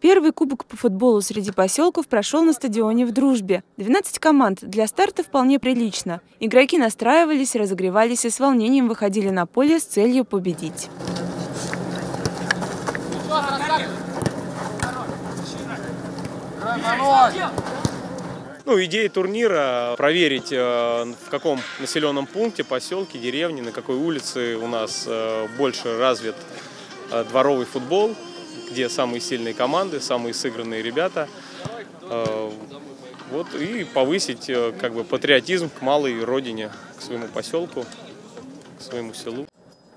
Первый кубок по футболу среди поселков прошел на стадионе в Дружбе. 12 команд. Для старта вполне прилично. Игроки настраивались, разогревались и с волнением выходили на поле с целью победить. Идея турнира – проверить, в каком населенном пункте, поселке, деревне, на какой улице у нас больше развит дворовый футбол, где самые сильные команды, самые сыгранные ребята. И повысить патриотизм к малой родине, к своему поселку, к своему селу.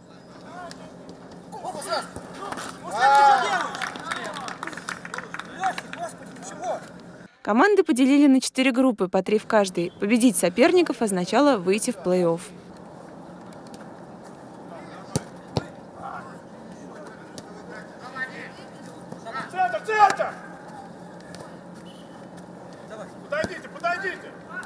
Команды поделили на 4 группы, по 3 в каждой. Победить соперников означало выйти в плей-офф. Центр! Подойдите!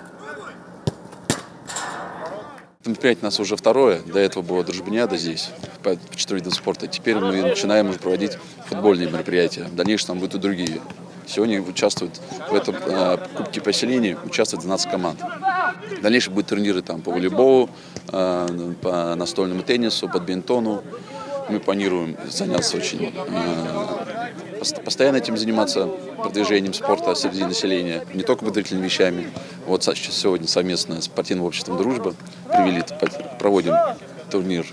Мероприятие у нас уже второе. До этого была дружбиняда здесь, по 4 видам спорта. Теперь мы начинаем уже проводить футбольные мероприятия. В дальнейшем там будут и другие. Сегодня участвуют в этом кубке поселений 12 команд. В дальнейшем будут турниры по волейболу, по настольному теннису, бадминтону. Мы планируем заняться постоянно этим заниматься, продвижением спорта среди населения, не только благотворительными вещами. Сегодня совместно с спортивным обществом «Дружба» проводим турнир.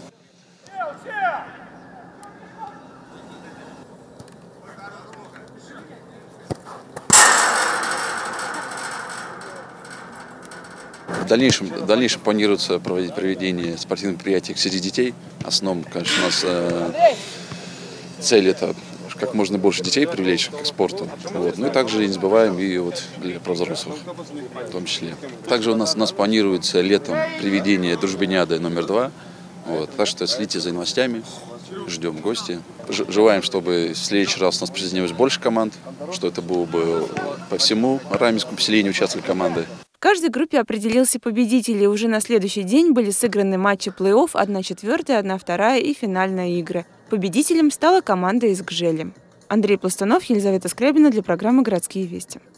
В дальнейшем планируется проведение спортивных мероприятий среди детей. Основном, конечно, у нас цель – это как можно больше детей привлечь к спорту. И также не забываем и про взрослых в том числе. Также у нас планируется летом приведение дружбиняды номер 2. Так что следите за новостями, ждем гостей. Желаем, чтобы в следующий раз у нас присоединилось больше команд, что это было бы по всему Раменскому поселению участвовали команды. В каждой группе определился победитель, и уже на следующий день были сыграны матчи плей-офф 1/4, 1/2 и финальные игры. Победителем стала команда из Гжели. Андрей Пластунов, Елизавета Скрябина для программы «Городские вести».